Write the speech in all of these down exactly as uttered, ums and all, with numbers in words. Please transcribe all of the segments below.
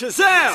Shazam!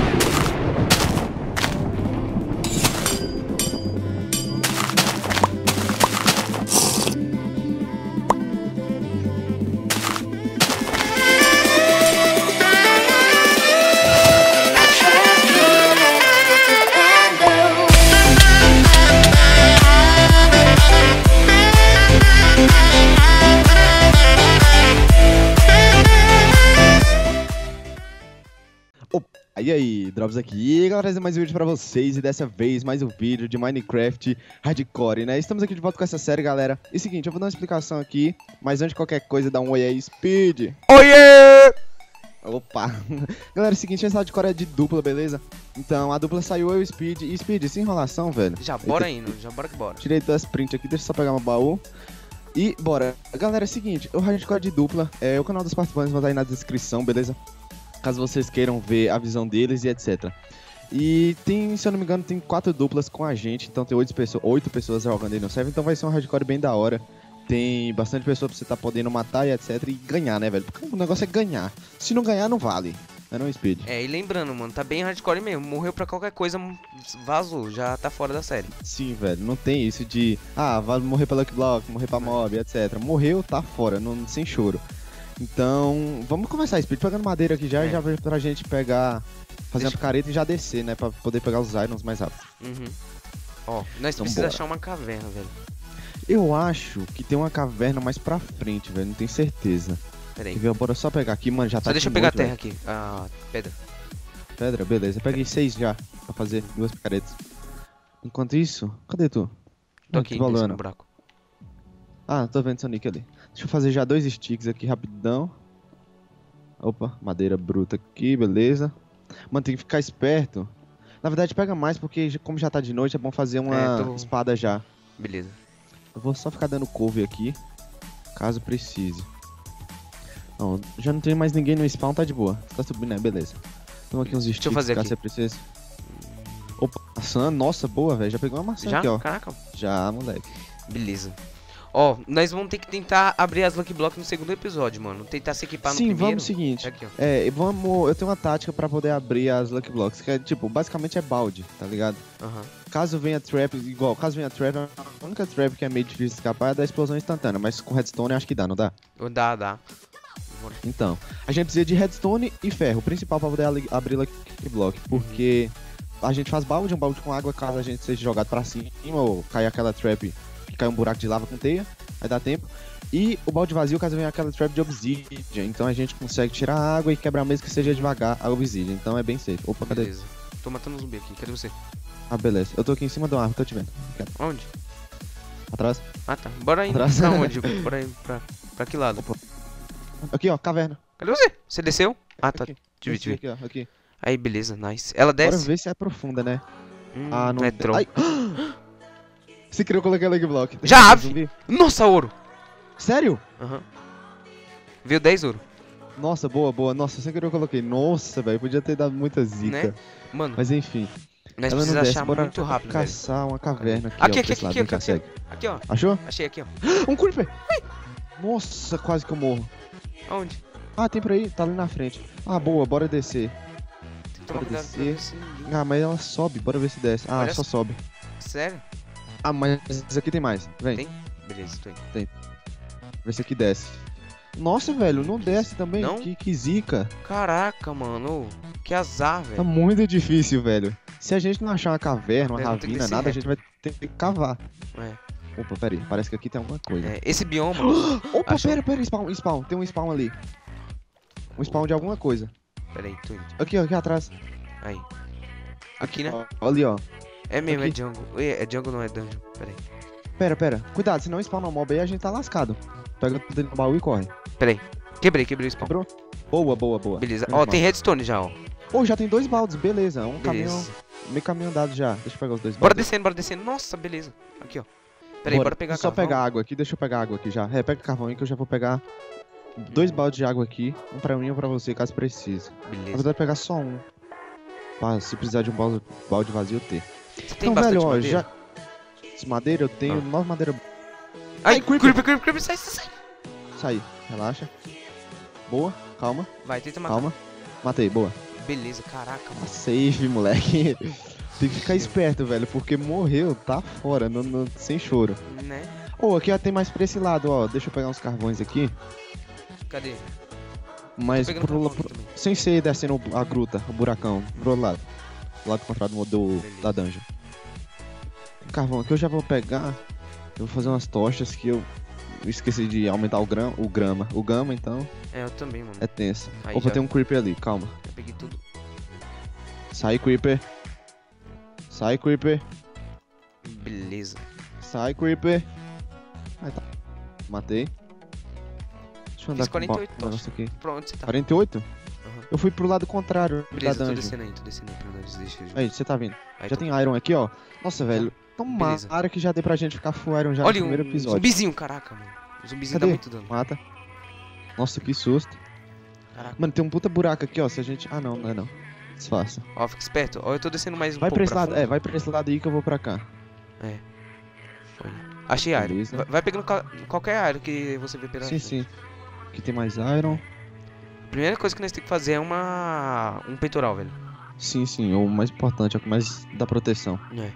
E aí, Drops aqui, e galera, trazer mais um vídeo pra vocês, e dessa vez mais um vídeo de Minecraft Hardcore, né? Estamos aqui de volta com essa série, galera. E seguinte, eu vou dar uma explicação aqui, mas antes de qualquer coisa, dá um oi aí, Speed. Oiê! Opa! Galera, é o seguinte, essa hardcore é de dupla, beleza? Então, a dupla saiu eu e o Speed, e Speed, sem enrolação, velho. Já, bora indo, já bora que bora. Tirei duas prints aqui, deixa eu só pegar meu baú. E bora. Galera, é o seguinte, o hardcore de dupla, é o canal dos participantes, vai estar aí na descrição, beleza? Caso vocês queiram ver a visão deles e etcétera. E tem, se eu não me engano, tem quatro duplas com a gente, então tem oito pessoas, oito pessoas jogando aí no server, então vai ser um hardcore bem da hora. Tem bastante pessoa pra você tá podendo matar e etcétera. E ganhar, né, velho? Porque o negócio é ganhar. Se não ganhar, não vale. É não, Speed. É, e lembrando, mano, tá bem hardcore mesmo. Morreu pra qualquer coisa, vazou, já tá fora da série. Sim, velho, não tem isso de, ah, vai morrer pra Lucky Block, morrer pra mob, etcétera. Morreu, tá fora, não, sem choro. Então, vamos começar, Speed, pegando madeira aqui já, é. e já pra gente pegar, fazer Deixa... uma picareta e já descer, né, pra poder pegar os irons mais rápido. Uhum. Ó, nós então, precisamos achar uma caverna, velho. Eu acho que tem uma caverna mais pra frente, velho, não tenho certeza. Pera aí. Bora só pegar aqui, mano, já tá Só deixa eu pegar noite, a terra velho. aqui, ah, pedra. Pedra, beleza, eu peguei seis já, pra fazer duas picaretas. Enquanto isso, cadê tu? Tô aqui, nesse no buraco. Ah, tô vendo Sonic ali. Deixa eu fazer já dois sticks aqui rapidão. Opa, madeira bruta aqui, beleza. Mano, tem que ficar esperto. Na verdade, pega mais, porque como já tá de noite, é bom fazer uma é, tô... espada já. Beleza. Eu vou só ficar dando couve aqui, caso precise. Não, já não tem mais ninguém no spawn, tá de boa. Tá subindo, né? Beleza. Toma aqui uns sticks, Deixa eu fazer caso aqui. você precise. Opa, maçã, nossa, boa, velho. Já pegou uma maçã já? aqui, ó. Caraca. Já, moleque. Beleza. Ó, nós vamos ter que tentar abrir as Lucky Block no segundo episódio, mano. Tentar se equipar no Sim, primeiro. Sim, vamos seguinte. Aqui, ó. É, vamos. Eu tenho uma tática pra poder abrir as Lucky Blocks, que é tipo, basicamente é balde, tá ligado? Aham. Uhum. Caso venha trap, igual, caso venha trap, a única trap que é meio difícil de escapar é da explosão instantânea, mas com redstone eu acho que dá, não dá? Dá, dá. Então, a gente precisa de redstone e ferro, o principal pra poder abrir Lucky Block, porque uhum. a gente faz balde, um balde com água caso a gente seja jogado pra cima ou cair aquela trap que cai um buraco de lava com teia, aí dá tempo. E o balde vazio caso venha aquela trap de obsidian, então a gente consegue tirar a água e quebrar mesmo que seja devagar a obsidian, então é bem safe. Opa, cadê? Beleza. Tô matando um zumbi aqui, cadê você? Ah, beleza. Eu tô aqui em cima do árvore, tô te vendo. Quero. Onde? Atrás. Ah, tá. Bora aí. Atrás. Pra onde? Bora aí, pra, pra que lado? Opa. Aqui, ó, caverna. Cadê você? Você desceu? Ah, tá. Aqui. Te vi, te vi. Aqui, ó, aqui. Aí, beleza, nice. Ela desce? Bora ver se é profunda, né? Hum, ah, não é tronco. Ai. Se criou, coloquei Lucky Block. Já abre! Nossa, ouro! Sério? Aham. Uhum. Viu dez ouro. Nossa, boa, boa. Nossa, sem querer eu coloquei. Nossa, velho, podia ter dado muita zica. Né? Mano. Mas enfim. Nós precisamos achar Bora muito rápido, caçar velho. uma caverna aqui, aqui, ó, aqui, aqui, aqui, aqui, aqui, aqui, ó. Achou? Achei aqui, ó. Um creeper! Nossa, quase que eu morro. Aonde? Ah, tem por aí, tá ali na frente. Ah, boa, bora descer. Bora descer. Ah, mas ela sobe, bora ver se desce. Ah, Olha só sobe. Sério? Ah, mas esse aqui tem mais. Vem. Tem? Beleza, tô indo. Tem. Vê se aqui desce. Nossa, velho, não desce também. Não? Que, que zica. Caraca, mano. Que azar, velho. Tá muito difícil, velho. Se a gente não achar uma caverna, uma é, ravina, nada, reto. a gente vai ter que cavar. É. Opa, pera aí. Parece que aqui tem alguma coisa. É, esse bioma... Opa, Achou? pera, pera. Spawn, spawn. Tem um spawn ali. Um spawn de alguma coisa. Pera aí, tô indo. Aqui, ó, aqui atrás. Aí. Aqui, né? Ó, ali, ó. É mesmo, aqui. é jungle. É jungle, não é dungeon. Pera aí. Pera, pera. Cuidado, se não spawnar um mob aí, a gente tá lascado. Pega tudo no baú e corre. Pera aí. Quebrei, quebrei o spawn. Quebrou? Boa, boa, boa. Beleza. Ó, tem redstone já, ó. Ô, já tem dois baldes, beleza. Um beleza. caminhão, meio caminhão andado já. Deixa eu pegar os dois baldes. Bora descendo, bora descendo. Nossa, beleza. Aqui, ó. Pera aí, bora pegar só carvão. pegar água aqui, deixa eu pegar água aqui já. É, pega carvão aí que eu já vou pegar dois baldes de água aqui. Um pra mim e um pra você, caso precise. Beleza. Na verdade, pegar só um. Pra, se precisar de um balde, balde vazio, eu ter. Você tem então, bastante velho, ó, madeira? já... Madeira, eu tenho ah. nove madeira. Ai, creeper, creeper, creeper, sai, sai, sai. Sai, relaxa. Boa, calma. Vai, tenta matar. Calma. Matei, boa. Beleza, caraca, mano. Safe, moleque. Tem que ficar esperto, velho, porque morreu, tá fora, no, no- sem choro. Né? Ô, aqui ó, tem mais pra esse lado, ó. Deixa eu pegar uns carvões aqui. Cadê? Mas Tô pegando pro, carvão pro, aqui também. sem ser descendo a gruta, o buracão, pro outro lado. Do lado contrário do, do, Beleza. da dungeon. Tem carvão aqui, eu já vou pegar. Eu vou fazer umas tochas que eu esqueci de aumentar o grama, o grama. O gama, então, É, eu também, mano. é tenso. Aí Opa, já- tem um creeper ali, calma. Eu peguei tudo. Sai, creeper. Sai, creeper. Beleza. Sai, creeper. Aí tá. Matei. Deixa eu andar Fiz quarenta e oito com o negócio aqui. Pra onde você tá? quarenta e oito? Aham. Eu fui pro lado contrário Beleza, da tô dungeon. descendo aí, tô descendo aí pra nós. Deixa eu... Aí, você tá vindo. Aí, Já tô- tem iron aqui, ó. Nossa, velho. Beleza. Tomara que já dê pra gente ficar full iron já Olha, no primeiro um episódio. zumbizinho, caraca, mano. O zumbizinho dá Cadê? muito dano. Mata. Nossa, que susto. Caraca. Mano, tem um puta buraco aqui, ó. Se a gente... Ah, não, não é não. Disfarça. Ó, fica esperto. Ó, eu tô descendo mais um Vai pouco pra esse pra lado. fundo. É, vai pra esse lado aí que eu vou pra cá. Foi. Achei iron. Beleza. Vai, vai pegando qual- qualquer iron que você vê pela Sim, frente. sim. Aqui tem mais iron. Primeira coisa que nós temos que fazer é uma... Um peitoral, velho. Sim, sim. O mais importante, é o que mais dá proteção. É.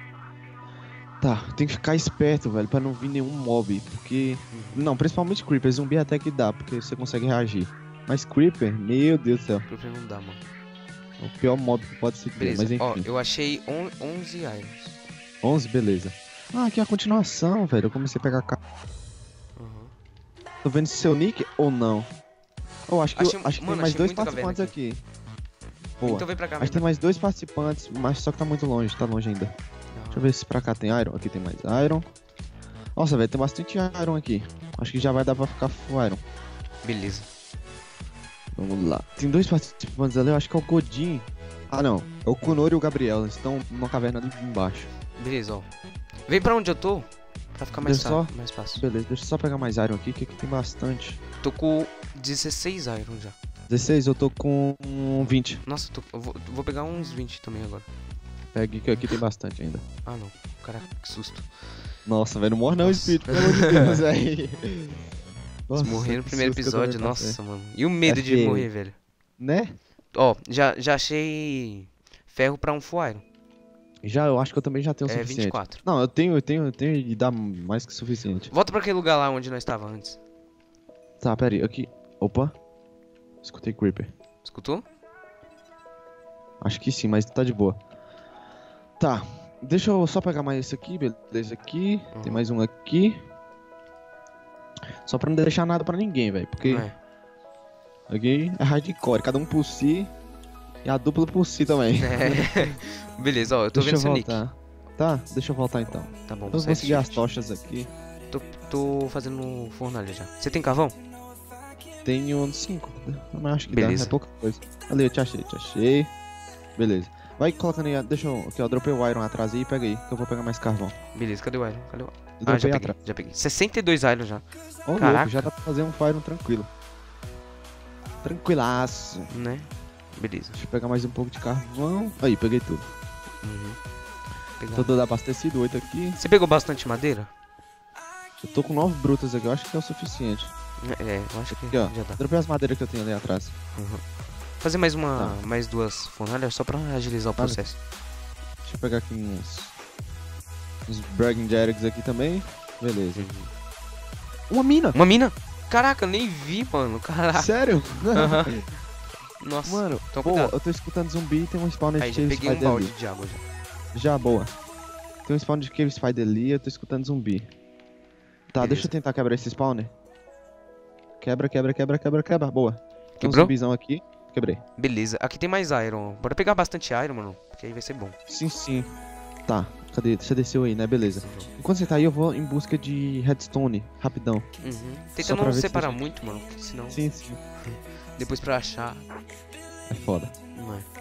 Tá, tem que ficar esperto, velho, pra não vir nenhum mob, porque... Não, principalmente Creeper, zumbi até que dá, porque você consegue reagir. Mas Creeper, meu Deus do céu, Creeper não dá, mano. é o pior mob que pode se ter, Beleza, mas ó, enfim. eu achei on- onze irons. onze, beleza. Ah, aqui é a continuação, velho, eu comecei a pegar... Ca... Uhum. Tô vendo se seu nick ou não. Eu acho que, eu- Achei- acho que mano, tem mais achei dois muita caverna participantes aqui. Boa. Então vem pra cá, Acho vem que tem pra mais dois participantes, mas só que tá muito longe, tá longe ainda. cá. Deixa eu ver se pra cá tem iron. Aqui tem mais iron. Nossa, velho, tem bastante iron aqui. Acho que já vai dar pra ficar full iron. Beleza. Vamos lá. Tem dois participantes ali, eu acho que é o Godin. Ah, não. É o Kunori e o Gabriel. Eles estão numa caverna ali embaixo. Beleza, ó. Vem pra onde eu tô, pra ficar mais, Deixa fa- só- mais fácil. Beleza, deixa eu só pegar mais iron aqui, que aqui tem bastante. Tô com dezesseis iron já. dezesseis, eu tô com vinte. Nossa, tô- eu vou, vou pegar uns vinte também agora. Pegue que aqui tem bastante ainda. Ah, não. Caraca, que susto. Nossa, velho, não morre não, Nossa. espírito. Pelo amor de Deus, velho. Se morrer no que primeiro susto que eu episódio, também passei. nossa, mano. E o medo É de feio. morrer, velho. Né? Ó, já, já achei ferro pra um full iron. Já, eu acho que eu também já tenho o É suficiente. vinte e quatro. Não, eu tenho, eu tenho, eu tenho e dá mais que suficiente. Volta pra aquele lugar lá onde nós estava antes. Tá, pera aí, aqui. Opa. Escutei Creeper. Escutou? Acho que sim, mas tá de boa. Tá, deixa eu só pegar mais esse aqui, beleza aqui. Uhum. Tem mais um aqui. Só pra não deixar nada pra ninguém, velho. Porque É. aqui é hardcore, cada um por si. E a dupla por si também. É. Beleza, ó, eu tô deixa vendo eu seu nick. voltar. Tá, deixa eu voltar então. Tá bom, Eu vou você é seguir as shift. tochas aqui. Tô, tô fazendo fornalha já. Você tem carvão? Tenho cinco, mas acho que Beleza. dá, é pouca coisa. Ali, eu te achei, te achei. Beleza. Vai colocando aí, deixa eu... Aqui, ó, dropei o iron atrás aí, pega aí, que eu vou pegar mais carvão. Beleza, cadê o iron? Cadê o... Eu Ah, já dropei peguei, atrás. já peguei. sessenta e dois iron já, Ó, Caraca. louco, já dá pra fazer um fire tranquilo. Tranquilaço. né? Beleza. Deixa eu pegar mais um pouco de carvão. Aí, peguei tudo. Uhum. Pegar. Tô todo abastecido, oito aqui. Você pegou bastante madeira? Eu tô com nove brutas aqui, eu acho que é o suficiente. É, eu acho que Aqui, ó. já dá. Dropei as madeiras que eu tenho ali atrás. Uhum. Fazer mais uma, Tá. mais duas fornalhas só pra agilizar o Vale. processo. Deixa eu pegar aqui uns... Uns Bragging Jerry's aqui também. Beleza. Uma mina! Uma mina? Caraca, eu nem vi, mano. Caraca. Sério? Aham. Nossa. Mano, Então, pô, cuidado. eu tô escutando zumbi e tem um spawn de Aí, já Cave peguei um Spider balde ali. de água já. Já, boa. Tem um spawn de Cave Spider ali, eu tô escutando zumbi. Tá, Beleza. deixa eu tentar quebrar esse spawner. Quebra, quebra, quebra, quebra, quebra. Boa. Tem um Quebrou? zumbizão aqui. Quebrei. Beleza, aqui tem mais iron. Bora pegar bastante iron, mano. Porque aí vai ser bom. Sim, sim. Tá, cadê? Você desceu aí, né? Beleza. Enquanto você tá aí, eu vou em busca de redstone, rapidão. Uhum. Só Tenta pra não ver se separar a gente- muito, mano. Porque senão, Sim, sim. depois pra achar, É foda. não é.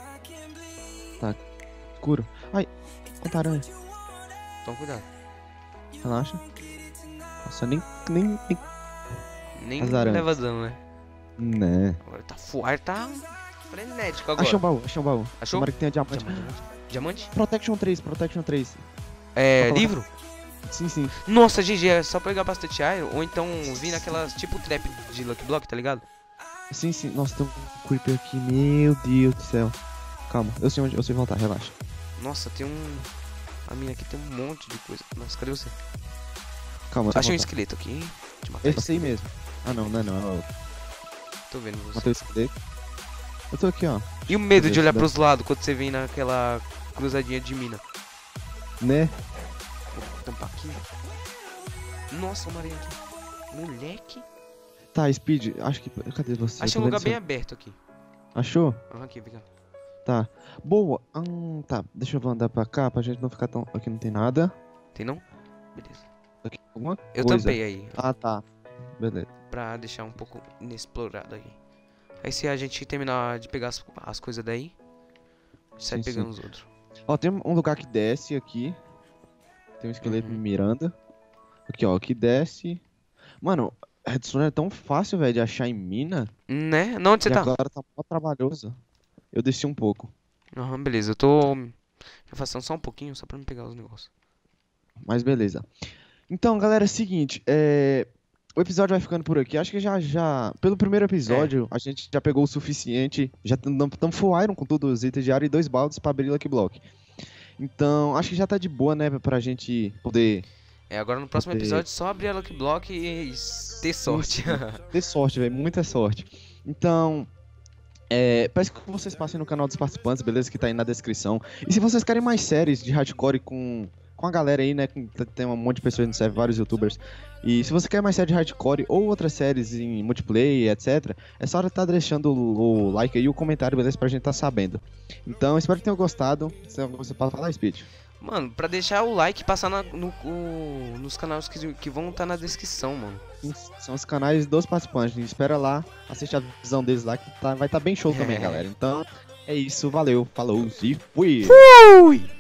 Escuro. Ai, quanta aranha. Então cuidado. Relaxa. Nossa, nem... nem... nem... Nem As aranhas. leva dano, né? Né. Agora tá fuar, tá frenético agora. Achei um baú, achei um baú. Achou? Tomara que tenha diamante. Diamante, diamante. Diamante? Protection três, Protection três. É, colocar. livro? Sim, sim. Nossa, G G, é só pegar bastante iron. Ou então vir naquelas tipo trap de Lucky Block, tá ligado? Sim, sim. Nossa, tem um creeper aqui. Meu Deus do céu. Calma, eu sei onde eu sei voltar, relaxa. Nossa, tem um... A mina aqui tem um monte de coisa. Nossa, cadê você? Calma, eu sei Achei um voltar. esqueleto aqui, hein? Deixa eu matar Esse esse aí esqueleto. mesmo. Ah, não, não é não. É outro. Tô vendo você. Matei o esqueleto. Eu tô aqui, ó. E o medo Cadê de olhar esse pros lados quando você vem naquela cruzadinha de mina? Né? Vou tampar aqui. Nossa, uma aranha aqui. Moleque. Tá, Speed, acho que... Cadê você? Achei Eu um tô lugar vendo bem seu- aberto aqui. Achou? Aham, aqui, vem cá. Tá. Boa. Hum, tá, deixa eu andar pra cá pra gente não ficar tão... Aqui não tem nada. Tem não? Beleza. Aqui alguma Eu coisa. tampei aí, Ah, tá. Beleza. pra deixar um pouco inexplorado aqui. Aí se a gente terminar de pegar as, as coisas daí, sai Sim, pegando sim. os outros. Ó, tem um lugar que desce aqui. Tem um esqueleto Uhum. me mirando. Aqui, ó, que desce. Mano, redstone é tão fácil, velho, de achar em mina. Né? Não, onde você E tá? agora tá mó trabalhoso. Eu desci um pouco. Aham, beleza. Eu tô afastando só um pouquinho, só pra não pegar os negócios. Mas beleza. Então, galera, é o seguinte. É... O episódio vai ficando por aqui. Acho que já, já... Pelo primeiro episódio, a gente já pegou o suficiente. Já estamos full iron com todos os itens de área e dois baldes pra abrir Lucky Block. Então, acho que já tá de boa, né? Pra gente poder É, agora no próximo poder episódio só abrir a Lucky Block e ter sorte. ter sorte, velho. Muita sorte. Então... É, peço que vocês passem no canal dos participantes, beleza? Que tá aí na descrição. E se vocês querem mais séries de hardcore com, com a galera aí, né? com- Tem um monte de pessoas no server, vários youtubers. E se você quer mais série de hardcore ou outras séries em multiplayer, etcétera, é só estar deixando o, o like aí e o comentário, beleza? Pra gente tá sabendo. Então, espero que tenham gostado. Se você pode falar, Speed. Mano, pra deixar o like e passar na- no, o- nos canais que, que vão estar na descrição, mano. São os canais dos participantes. Espera lá, assiste a visão deles lá, que tá, vai estar tá bem show também, galera. Então, é isso. Valeu, falou e fui! Fui!